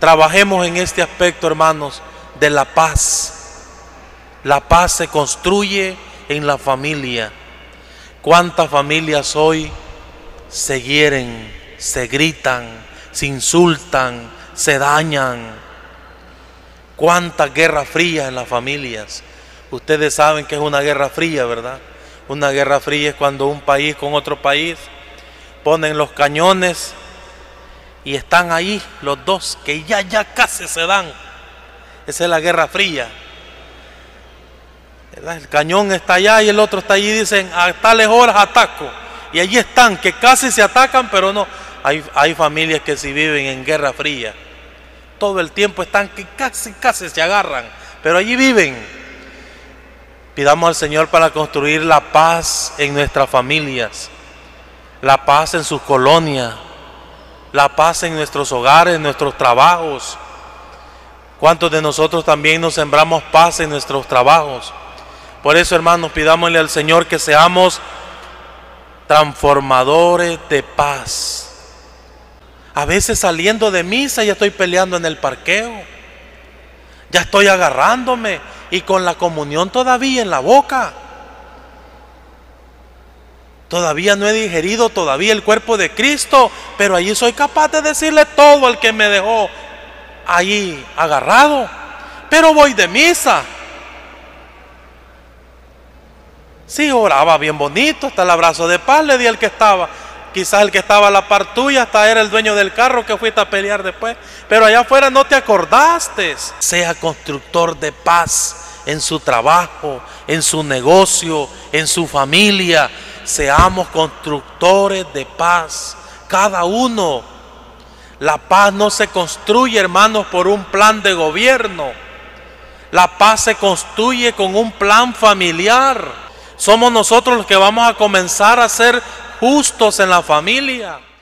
Trabajemos en este aspecto, hermanos, de la paz. La paz se construye en la familia. ¿Cuántas familias hoy se hieren, se gritan, se insultan, se dañan? ¿Cuántas guerras frías en las familias? Ustedes saben que es una guerra fría, ¿verdad? Una guerra fría es cuando un país con otro país ponen los cañones y están ahí los dos que ya casi se dan. Esa es la guerra fría. El cañón está allá y el otro está allí, dicen a tales horas ataco. Y allí están, que casi se atacan, pero no. Hay familias que sí viven en guerra fría. Todo el tiempo están que casi se agarran, pero allí viven. Pidamos al Señor para construir la paz en nuestras familias, la paz en sus colonias, la paz en nuestros hogares, en nuestros trabajos. ¿Cuántos de nosotros también nos sembramos paz en nuestros trabajos? Por eso, hermanos, pidámosle al Señor que seamos transformadores de paz. A veces saliendo de misa ya estoy peleando en el parqueo, ya estoy agarrándome y con la comunión todavía en la boca. Todavía no he digerido todavía el cuerpo de Cristo, pero allí soy capaz de decirle todo al que me dejó ahí agarrado. Pero voy de misa. Sí, oraba bien bonito, hasta el abrazo de paz le di al que estaba. Quizás el que estaba a la par tuya hasta era el dueño del carro que fuiste a pelear después. Pero allá afuera no te acordaste. Sea constructor de paz en su trabajo, en su negocio, en su familia. Seamos constructores de paz, cada uno. La paz no se construye, hermanos, por un plan de gobierno. La paz se construye con un plan familiar. Somos nosotros los que vamos a comenzar a ser justos en la familia.